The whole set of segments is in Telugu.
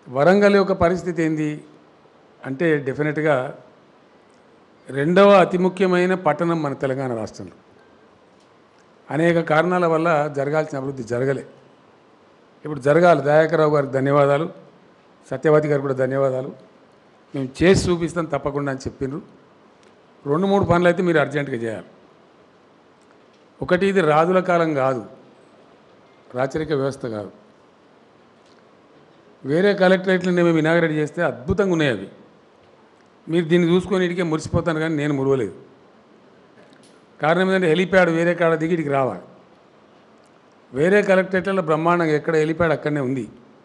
వరంగల్ యొక్క పరిస్థితి ఏంది అంటే డెఫినెట్గా రెండవ అతి ముఖ్యమైన పట్టణం మన తెలంగాణ రాష్ట్రంలో. అనేక కారణాల వల్ల జరగాల్సిన అభివృద్ధి జరగలే. ఇప్పుడు జరగాలి. దయాకర్రావు గారికి ధన్యవాదాలు, సత్యవతి గారికి కూడా ధన్యవాదాలు. మేము చేసి చూపిస్తాం తప్పకుండా అని చెప్పిండ్రు. 2-3 పనులు అయితే మీరు అర్జెంటుగా చేయాలి. ఒకటి, ఇది రాజుల కాలం కాదు, రాచరిక వ్యవస్థ కాదు. వేరే కలెక్టరేట్లను మేము ఇనాగరేట్ చేస్తే అద్భుతంగా ఉన్నాయి అవి. మీరు దీన్ని చూసుకొని ఇటుకే మురిసిపోతాను, కానీ నేను మురవలేదు. కారణం ఏంటంటే హెలిప్యాడ్ వేరే కాడ దిగి ఇటుకి రావాలి. వేరే కలెక్టరేట్లలో బ్రహ్మాండంగా ఎక్కడ హెలిప్యాడ్ అక్కడనే ఉంది.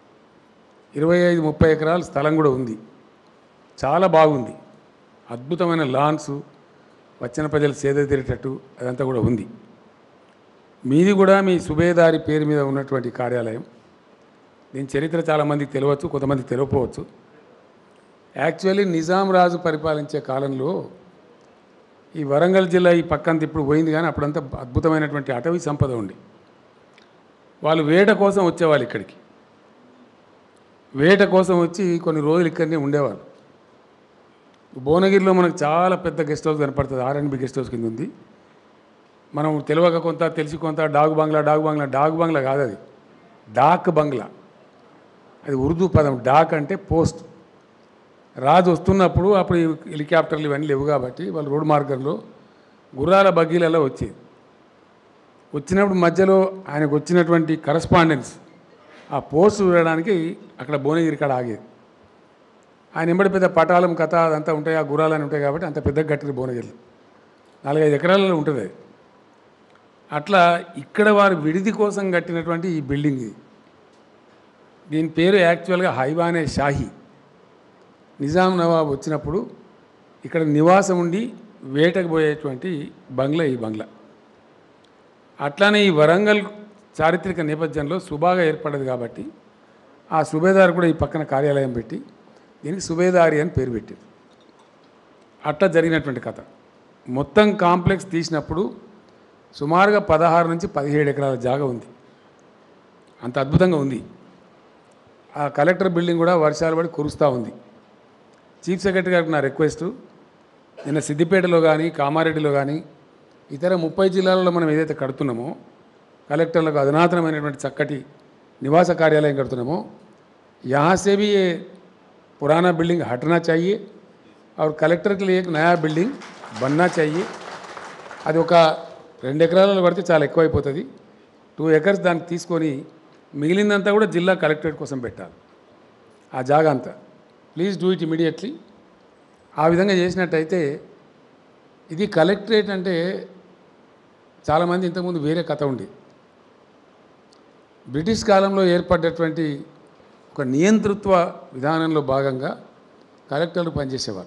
25-30 ఎకరాల స్థలం కూడా ఉంది. చాలా బాగుంది. అద్భుతమైన లాన్స్, వచ్చిన ప్రజలు సేద తీరేటట్టు అదంతా కూడా ఉంది. మీది కూడా మీ సుబేదారి పేరు మీద ఉన్నటువంటి కార్యాలయం. దీని చరిత్ర చాలామందికి తెలియవచ్చు, కొంతమందికి తెలియకపోవచ్చు. యాక్చువల్లీ నిజాం రాజు పరిపాలించే కాలంలో ఈ వరంగల్ జిల్లా ఈ పక్కంత ఇప్పుడు పోయింది, కానీ అప్పుడంతా అద్భుతమైనటువంటి అటవీ సంపద ఉంది. వాళ్ళు వేట కోసం వచ్చేవాళ్ళు ఇక్కడికి. వేట కోసం వచ్చి కొన్ని రోజులు ఇక్కడనే ఉండేవాళ్ళు. భువనగిరిలో మనకు చాలా పెద్ద గెస్ట్ హౌస్ కనపడుతుంది. R&B గెస్ట్ హౌస్ కింద ఉంది. మనం తెలియక కొంత, తెలిసి కొంత డాగ్ బంగ్లా కాదు, అది డాక్ బంగ్లా. అది ఉర్దూ పదం. డాక్ అంటే పోస్ట్. రాజు వస్తున్నప్పుడు అప్పుడు హెలికాప్టర్లు ఇవన్నీ లేవు కాబట్టి వాళ్ళు రోడ్డు మార్గంలో గుర్రాల బగ్గీలలో వచ్చేది. వచ్చినప్పుడు మధ్యలో ఆయనకు వచ్చినటువంటి కరస్పాండెన్స్ ఆ పోస్ట్ చూడడానికి అక్కడ భువనగిరి కాడ ఆగేది. ఆయన ఎంబడి పెద్ద పటాలం కథ అదంతా ఉంటాయి, ఆ గుర్రాలని ఉంటాయి కాబట్టి అంత పెద్దగా కట్టింది భువనగిరిలో. 4-5 ఎకరాలలో ఉంటుంది అది. అట్లా ఇక్కడ వారు విడిది కోసం కట్టినటువంటి ఈ బిల్డింగ్ ఇది. దీని పేరు యాక్చువల్గా హైవానే షాహీ. నిజాం నవాబ్ వచ్చినప్పుడు ఇక్కడ నివాసం ఉండి వేటకు పోయేటువంటి బంగ్లా ఈ బంగ్లా. అట్లానే ఈ వరంగల్ చారిత్రక నేపథ్యంలో సుబాగా ఏర్పడ్డది కాబట్టి ఆ సుబేదారు కూడా ఈ పక్కన కార్యాలయం పెట్టి దీనికి సుబేదారి అని పేరు పెట్టారు. అట్లా జరిగినటువంటి కథ. మొత్తం కాంప్లెక్స్ తీసినప్పుడు సుమారుగా 16-17 ఎకరాల జాగా ఉంది. అంత అద్భుతంగా ఉంది. ఆ కలెక్టర్ బిల్డింగ్ కూడా వర్షాలు పడి కురుస్తూ ఉంది. చీఫ్ సెక్రటరీ గారికి నా రిక్వెస్టు, నిన్న సిద్దిపేటలో కానీ కామారెడ్డిలో కానీ ఇతర 30 జిల్లాలలో మనం ఏదైతే కడుతున్నామో కలెక్టర్లకు అధునాతనమైనటువంటి చక్కటి నివాస కార్యాలయం కడుతున్నామో, यहाँ से भी ये पुराना बिल्डिंग हटना चाहिए और कलेक्टर के लिए एक नया बिल्डिंग बनना चाहिए. అది ఒక 2 ఎకరాలలో పడితే చాలా ఎక్కువైపోతుంది. 2 ఎకర్స్ దానికి తీసుకొని మిగిలిందంతా కూడా జిల్లా కలెక్టరేట్ కోసం పెట్టాలి ఆ జాగా అంతా. Please do it immediately. ఆ విధంగా చేసినట్టయితే ఇది కలెక్టరేట్ అంటే చాలామంది ఇంతకుముందు వేరే కథ ఉంది. బ్రిటిష్ కాలంలో ఏర్పడ్డటువంటి ఒక నియంతృత్వ విధానంలో భాగంగా కలెక్టర్లు పనిచేసేవారు.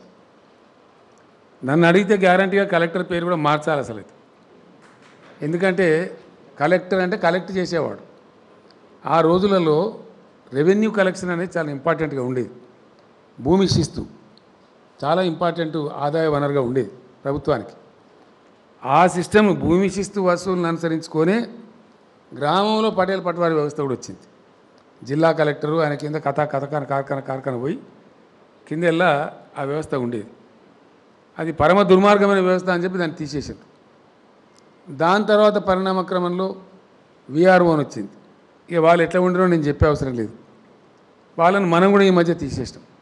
నన్ను అడిగితే గ్యారంటీగా కలెక్టర్ పేరు కూడా మార్చాలి అసలు. ఎందుకంటే కలెక్టర్ అంటే కలెక్ట్ చేసేవాడు. ఆ రోజులలో రెవెన్యూ కలెక్షన్ అనేది చాలా ఇంపార్టెంట్గా ఉండేది. భూమి శిస్తు చాలా ఇంపార్టెంట్ ఆదాయ వనరుగా ఉండేది ప్రభుత్వానికి. ఆ సిస్టమ్ భూమి శిస్తు వసూలను అనుసరించుకొనే గ్రామంలో పటేల్ పట్వారీ వ్యవస్థ కూడా వచ్చింది. జిల్లా కలెక్టరు ఆయన కింద కార్ఖాన పోయి కిందెల్లా ఆ వ్యవస్థ ఉండేది. అది పరమ దుర్మార్గమైన వ్యవస్థ అని చెప్పి దాన్ని తీసేసారు. దాని తర్వాత పరిణామక్రమంలో VRO అని వచ్చింది. ఇక వాళ్ళు ఎట్లా ఉండరో నేను చెప్పే అవసరం లేదు. వాళ్ళని మనం కూడా ఈ మధ్య తీసేసాం.